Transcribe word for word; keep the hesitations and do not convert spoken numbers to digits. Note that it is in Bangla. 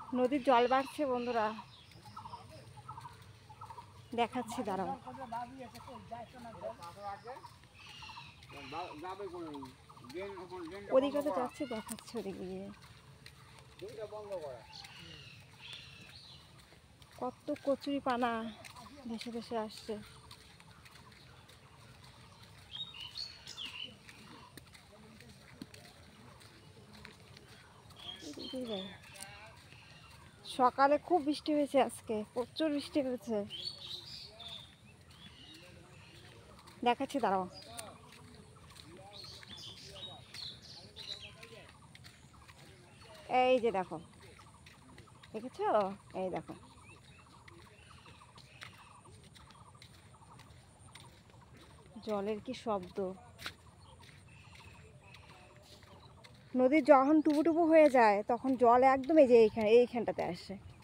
নদীর জল বাড়ছে বন্ধুরা, দেখাচ্ছি দাঁড়াও। ওদিকে তো যাচ্ছে, দেখাচ্ছে ওদিকে গিয়ে কত কচুরি পানা ভেসে ভেসে আসছে। সকালে খুব বৃষ্টি হয়েছে, আজকে প্রচুর বৃষ্টি হয়েছে, দেখাচ্ছি দাঁড়াও। এই যে দেখো, দেখেছো? এই দেখো, জলের কি শব্দ। নদীর যখন টুবু টুবু হয়ে যায় তখন জল একদম এই যে এইখানে এইখানটাতে আসে।